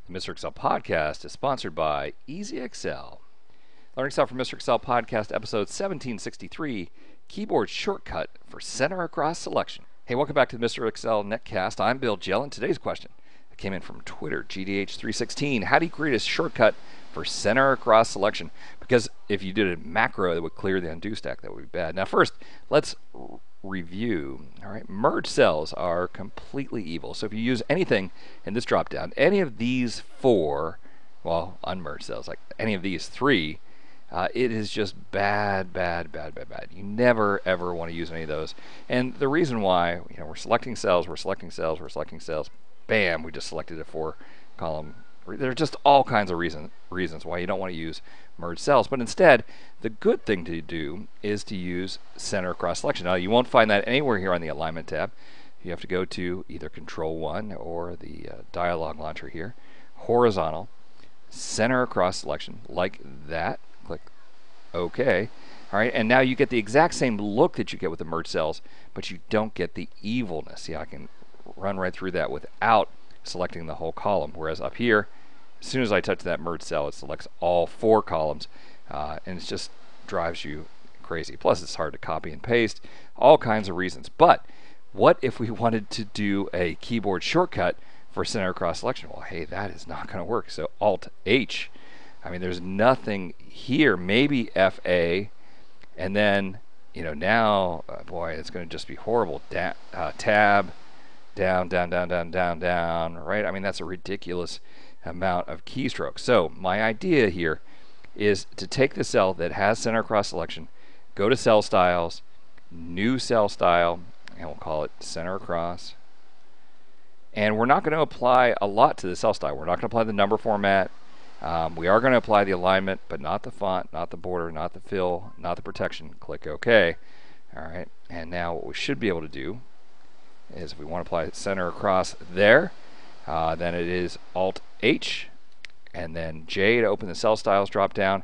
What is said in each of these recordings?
The Mr. Excel podcast is sponsored by Easy Excel. Learning Excel from Mr. Excel podcast episode 1763, keyboard shortcut for center across selection. Hey, welcome back to the Mr. Excel netcast. I'm Bill Jelen. Today's question came in from Twitter, GDH316. How do you create a shortcut for center across selection? Because if you did a macro that would clear the undo stack, that would be bad. Now first, let's review. All right, merge cells are completely evil. So if you use anything in this drop down, any of these four, well, unmerged cells, like any of these three, it is just bad. You never ever want to use any of those. And the reason why, we're selecting cells, bam, we just selected a 4-column. There are just all kinds of reasons why you don't want to use merge cells. But instead, the good thing to do is to use center across selection. Now, you won't find that anywhere here on the alignment tab. You have to go to either Control 1 or the dialog launcher here. Horizontal, center across selection, like that. Click OK. All right, and now you get the exact same look that you get with the merge cells, but you don't get the evilness. See, I can run right through that without selecting the whole column, whereas up here, as soon as I touch that merge cell, it selects all 4 columns, and it just drives you crazy. Plus, it's hard to copy and paste, all kinds of reasons. But what if we wanted to do a keyboard shortcut for center across selection? Well, hey, that is not going to work. So Alt+H. I mean, there's nothing here. Maybe FA, and then now, boy, it's going to just be horrible. Tab. Down, right? I mean, that's a ridiculous amount of keystrokes. So my idea here is to take the cell that has center across selection, go to cell styles, new cell style, and we'll call it center across. And we're not going to apply a lot to the cell style. We're not going to apply the number format. We are going to apply the alignment, but not the font, not the border, not the fill, not the protection. Click OK. All right. And now what we should be able to do is if we want to apply center across there, then it is Alt+H and then J to open the cell styles drop down,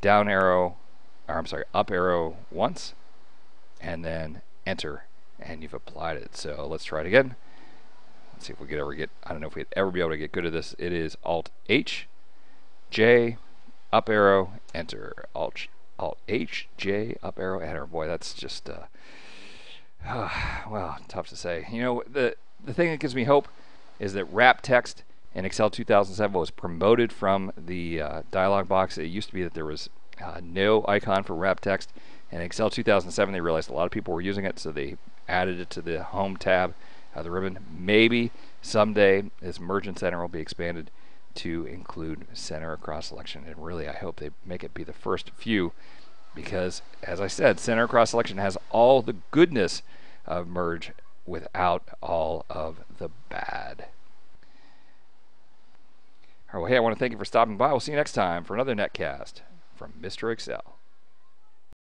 up arrow once, and then enter, and you've applied it. So let's try it again. Let's see if we could ever get, I don't know if we'd ever be able to get good at this. It is Alt+H, J, up arrow, enter. Alt+H, J, up arrow, enter. Boy, that's just well, tough to say. The thing that gives me hope is that wrap text in Excel 2007 was promoted from the dialog box. It used to be that there was no icon for wrap text. In Excel 2007, they realized a lot of people were using it, so they added it to the Home tab of the ribbon. Maybe someday this merge and center will be expanded to include center across selection. And really, I hope they make it be the first few, because, as I said, center across selection has all the goodness of merge without all of the bad. All right, well, hey, I want to thank you for stopping by. We'll see you next time for another netcast from Mr. Excel.